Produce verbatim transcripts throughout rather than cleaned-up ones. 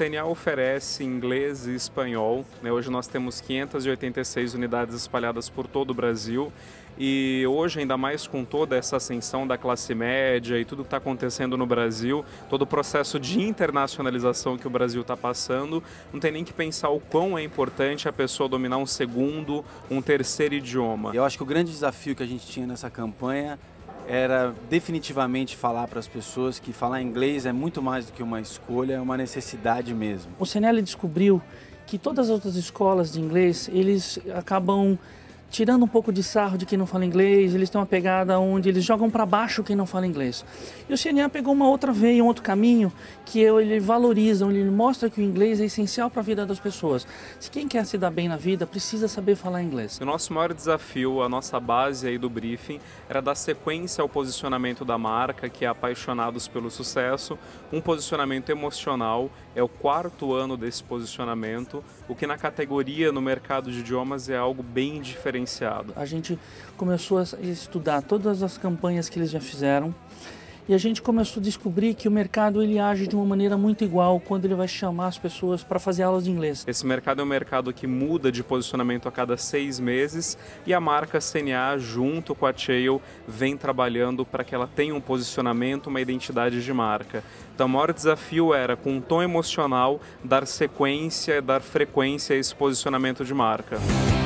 C N A oferece inglês e espanhol, né? Hoje nós temos quinhentas e oitenta e seis unidades espalhadas por todo o Brasil. E hoje, ainda mais com toda essa ascensão da classe média e tudo que está acontecendo no Brasil, todo o processo de internacionalização que o Brasil está passando, não tem nem que pensar o quão é importante a pessoa dominar um segundo, um terceiro idioma. Eu acho que o grande desafio que a gente tinha nessa campanha era definitivamente falar para as pessoas que falar inglês é muito mais do que uma escolha, é uma necessidade mesmo. O C N L descobriu que todas as outras escolas de inglês, eles acabam tirando um pouco de sarro de quem não fala inglês, eles têm uma pegada onde eles jogam para baixo quem não fala inglês. E o C N A pegou uma outra veia, um outro caminho, que ele valoriza, ele mostra que o inglês é essencial para a vida das pessoas. Se quem quer se dar bem na vida, precisa saber falar inglês. O nosso maior desafio, a nossa base aí do briefing, era dar sequência ao posicionamento da marca, que é Apaixonados pelo Sucesso, um posicionamento emocional, é o quarto ano desse posicionamento, o que na categoria, no mercado de idiomas, é algo bem diferente. A gente começou a estudar todas as campanhas que eles já fizeram e a gente começou a descobrir que o mercado ele age de uma maneira muito igual quando ele vai chamar as pessoas para fazer aulas de inglês. Esse mercado é um mercado que muda de posicionamento a cada seis meses e a marca C N A, junto com a Cheil, vem trabalhando para que ela tenha um posicionamento, uma identidade de marca. Então o maior desafio era, com um tom emocional, dar sequência, dar frequência a esse posicionamento de marca.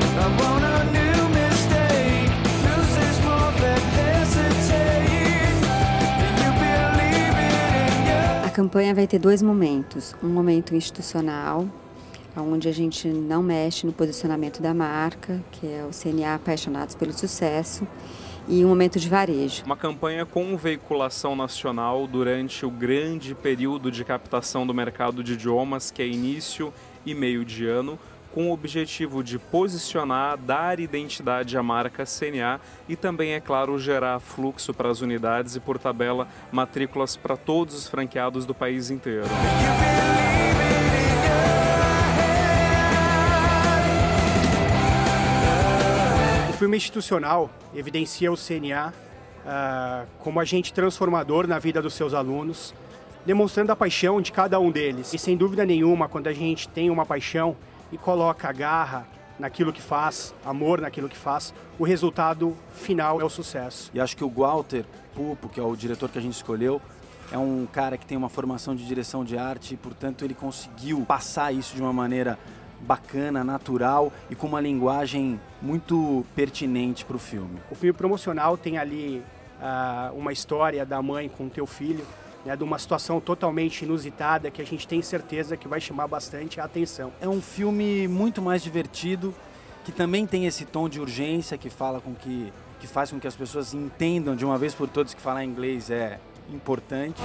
A campanha vai ter dois momentos, um momento institucional, onde a gente não mexe no posicionamento da marca, que é o C N A Apaixonados pelo Sucesso, e um momento de varejo. Uma campanha com veiculação nacional durante o grande período de captação do mercado de idiomas, que é início e meio de ano, com o objetivo de posicionar, dar identidade à marca C N A e também, é claro, gerar fluxo para as unidades e, por tabela, matrículas para todos os franqueados do país inteiro. O filme institucional evidencia o C N A uh, como agente transformador na vida dos seus alunos, demonstrando a paixão de cada um deles. E, sem dúvida nenhuma, quando a gente tem uma paixão e coloca a garra naquilo que faz, amor naquilo que faz, o resultado final é o sucesso. E acho que o Walter Pupo, que é o diretor que a gente escolheu, é um cara que tem uma formação de direção de arte e, portanto, ele conseguiu passar isso de uma maneira bacana, natural e com uma linguagem muito pertinente para o filme. O filme promocional tem ali uh, uma história da mãe com o teu filho, né, de uma situação totalmente inusitada que a gente tem certeza que vai chamar bastante a atenção. É um filme muito mais divertido, que também tem esse tom de urgência, que fala com que, que faz com que as pessoas entendam de uma vez por todas que falar inglês é importante.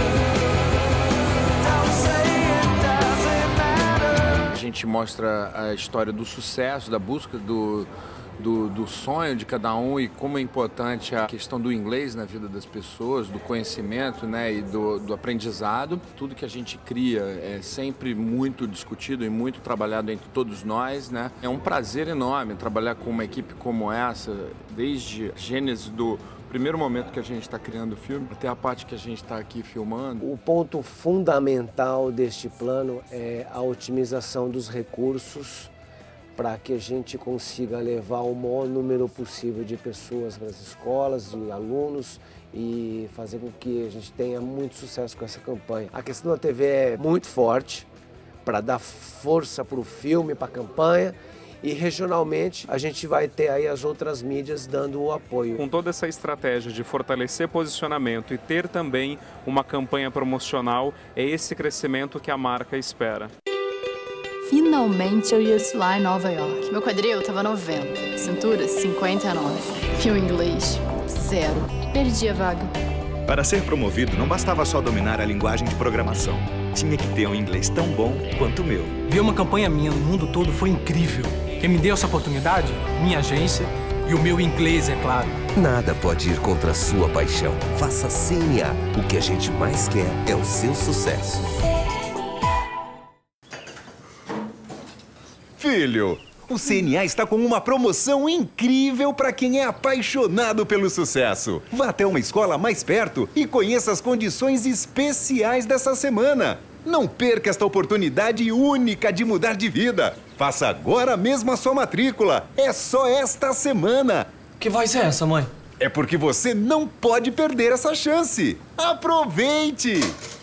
A gente mostra a história do sucesso, da busca do Do, do sonho de cada um e como é importante a questão do inglês na vida das pessoas, do conhecimento, né, e do, do aprendizado. Tudo que a gente cria é sempre muito discutido e muito trabalhado entre todos nós, né? É um prazer enorme trabalhar com uma equipe como essa, desde a gênese do primeiro momento que a gente está criando o filme até a parte que a gente está aqui filmando. O ponto fundamental deste plano é a otimização dos recursos para que a gente consiga levar o maior número possível de pessoas para as escolas, de alunos e fazer com que a gente tenha muito sucesso com essa campanha. A questão da T V é muito forte para dar força para o filme, para a campanha. E regionalmente a gente vai ter aí as outras mídias dando o apoio. Com toda essa estratégia de fortalecer posicionamento e ter também uma campanha promocional, é esse crescimento que a marca espera. Finalmente eu ia desfilar em Nova York. Meu quadril tava noventa, cintura cinquenta e nove. E o inglês, zero. Perdi a vaga. Para ser promovido, não bastava só dominar a linguagem de programação. Tinha que ter um inglês tão bom quanto o meu. Ver uma campanha minha no mundo todo foi incrível. Quem me deu essa oportunidade? Minha agência e o meu inglês, é claro. Nada pode ir contra a sua paixão. Faça C N A. O que a gente mais quer é o seu sucesso. Filho, o C N A está com uma promoção incrível para quem é apaixonado pelo sucesso. Vá até uma escola mais perto e conheça as condições especiais dessa semana. Não perca esta oportunidade única de mudar de vida. Faça agora mesmo a sua matrícula. É só esta semana. Que voz é essa, mãe? É porque você não pode perder essa chance. Aproveite!